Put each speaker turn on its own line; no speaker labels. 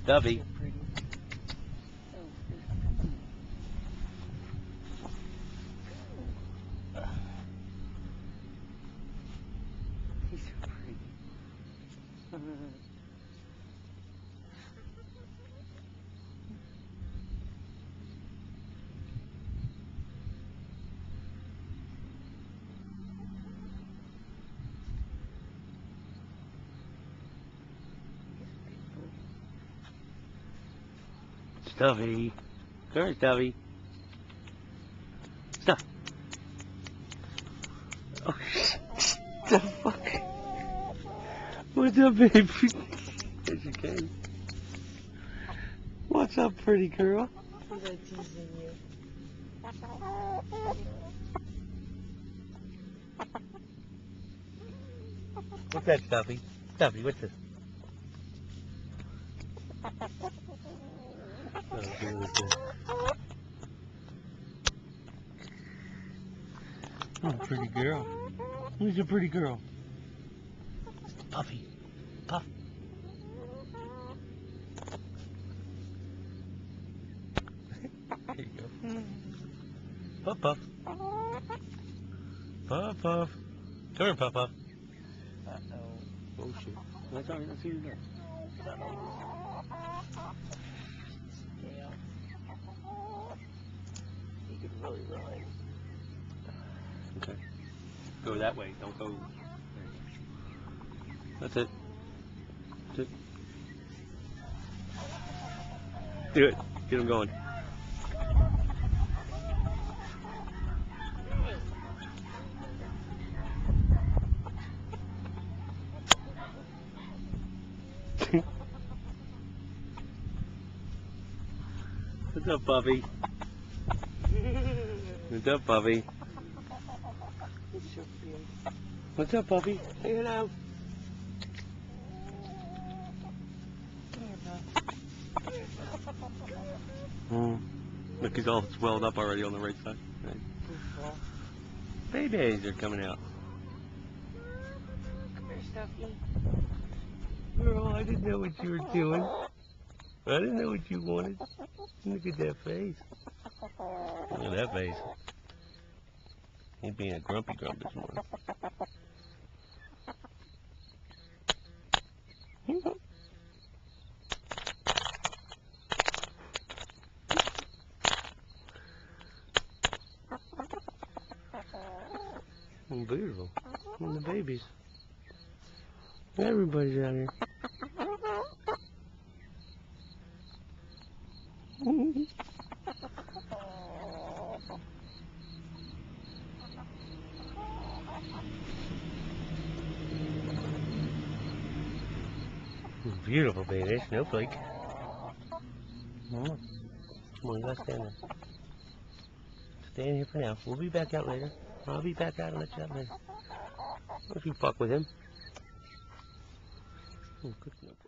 Stubby.
He's so pretty.
Stubby. Come here, Stubby. Stop. Oh, the fuck? What's up, baby? Yes, you can. What's up, pretty girl?
He's like teasing you.
What's that, Stubby? Stubby, what's this? Oh, really good. Oh, pretty girl. Who's a pretty girl? Puffy. Puff. There you go. Puff, puff. Puff, puff. Come here, Puff, puff.
Uh-oh.
Oh, shit. That's all right. Let's see you go.
Scale. You could really run.
Okay. Go that way. Don't go. That's it. That's it. Do it. Get him going. What's up, Puffy? What's up, Puffy?
He's so big.
What's up, Puffy?
Say hello. Come here, Puff.
Look, he's all swelled up already on the right side. Right. Babies are coming out.
Come here, Stuffy.
Girl, I didn't know what you were doing. I didn't know what you wanted. Look at that face. Look at that face. He's being a grumpy grump this morning. Beautiful. And the babies. Everybody's out here. Beautiful baby, SnowFlake. Come on, you gotta stand there. Stay in here for now. We'll be back out later. I'll be back out and let you out later. Don't you fuck with him. Oh, good.